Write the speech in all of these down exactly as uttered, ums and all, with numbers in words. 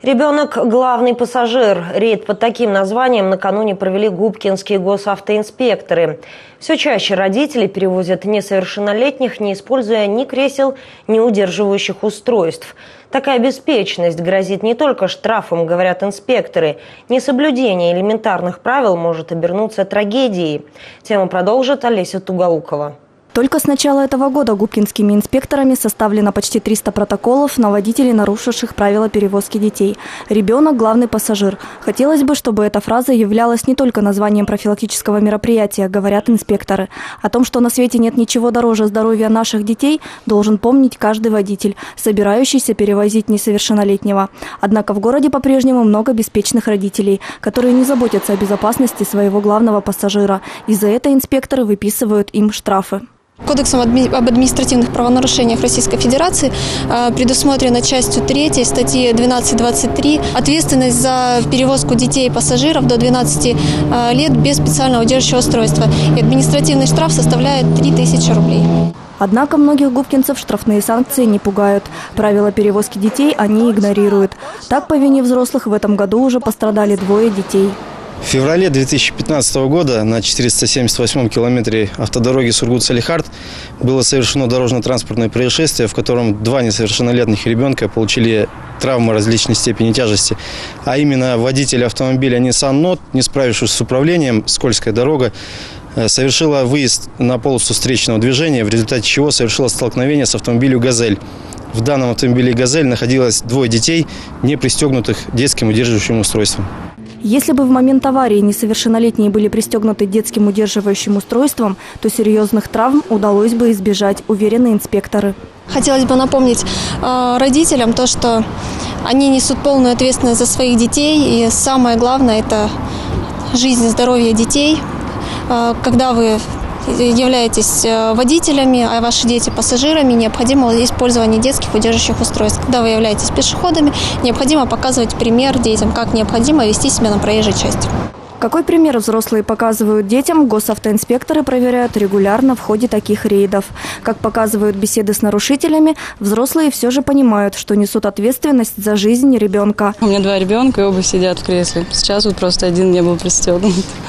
Ребенок – главный пассажир. Рейд под таким названием накануне провели губкинские госавтоинспекторы. Все чаще родители перевозят несовершеннолетних, не используя ни кресел, ни удерживающих устройств. Такая беспечность грозит не только штрафом, говорят инспекторы. Несоблюдение элементарных правил может обернуться трагедией. Тему продолжит Олеся Туголукова. Только с начала этого года губкинскими инспекторами составлено почти триста протоколов на водителей, нарушивших правила перевозки детей. Ребенок – главный пассажир. Хотелось бы, чтобы эта фраза являлась не только названием профилактического мероприятия, говорят инспекторы. О том, что на свете нет ничего дороже здоровья наших детей, должен помнить каждый водитель, собирающийся перевозить несовершеннолетнего. Однако в городе по-прежнему много беспечных родителей, которые не заботятся о безопасности своего главного пассажира. И за это инспекторы выписывают им штрафы. Кодексом об административных правонарушениях Российской Федерации предусмотрена частью третьей статьи двенадцать двадцать три ответственность за перевозку детей и пассажиров до двенадцати лет без специального удерживающего устройства. И административный штраф составляет три тысячи рублей. Однако многих губкинцев штрафные санкции не пугают. Правила перевозки детей они игнорируют. Так, по вине взрослых в этом году уже пострадали двое детей. В феврале две тысячи пятнадцатого года на четыреста семьдесят восьмом километре автодороги Сургут-Салихард было совершено дорожно-транспортное происшествие, в котором два несовершеннолетних ребенка получили травмы различной степени тяжести. А именно водитель автомобиля Nissan Note, не справившись с управлением, скользкая дорога, совершила выезд на полосу встречного движения, в результате чего совершила столкновение с автомобилем «Газель». В данном автомобиле «Газель» находилось двое детей, не пристегнутых детским удерживающим устройством. Если бы в момент аварии несовершеннолетние были пристегнуты детским удерживающим устройством, то серьезных травм удалось бы избежать, уверены инспекторы. Хотелось бы напомнить э, родителям то, что они несут полную ответственность за своих детей. И самое главное – это жизнь и здоровье детей. Э, когда вы являетесь водителями, а ваши дети пассажирами, необходимо использование детских удерживающих устройств. Когда вы являетесь пешеходами, необходимо показывать пример детям, как необходимо вести себя на проезжей части. Какой пример взрослые показывают детям, госавтоинспекторы проверяют регулярно в ходе таких рейдов. Как показывают беседы с нарушителями, взрослые все же понимают, что несут ответственность за жизнь ребенка. У меня два ребенка, и оба сидят в кресле. Сейчас вот просто один не был пристегнут.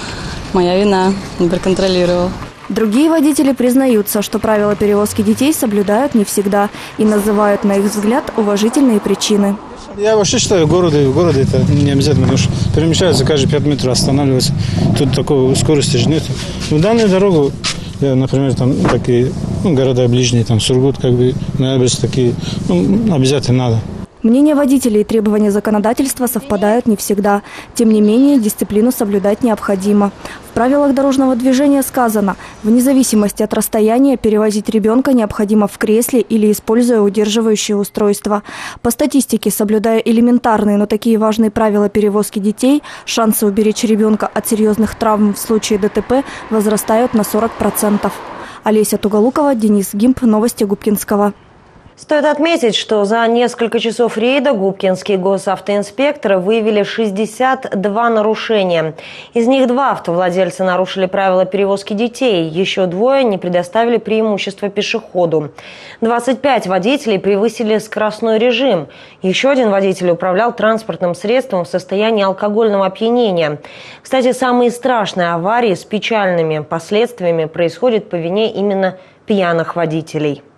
Моя вина, не проконтролировал. Другие водители признаются, что правила перевозки детей соблюдают не всегда и называют, на их взгляд, уважительные причины. Я вообще считаю, в городе, в городе это не обязательно, потому что перемещаются каждые пять метров, останавливаются. Тут такой скорости же нет. В данную дорогу, я, например, там такие ну, города ближние, там Сургут, как бы, Ноябрьск, такие, ну, обязательно надо. Мнения водителей и требования законодательства совпадают не всегда. Тем не менее, дисциплину соблюдать необходимо. В правилах дорожного движения сказано, вне зависимости от расстояния перевозить ребенка необходимо в кресле или используя удерживающее устройство. По статистике, соблюдая элементарные, но такие важные правила перевозки детей, шансы уберечь ребенка от серьезных травм в случае ДТП возрастают на сорок процентов. Олеся Туголукова, Денис Гимп, новости Губкинского. Стоит отметить, что за несколько часов рейда губкинские госавтоинспекторы выявили шестьдесят два нарушения. Из них два автовладельца нарушили правила перевозки детей, еще двое не предоставили преимущество пешеходу. двадцать пять водителей превысили скоростной режим. Еще один водитель управлял транспортным средством в состоянии алкогольного опьянения. Кстати, самые страшные аварии с печальными последствиями происходят по вине именно пьяных водителей.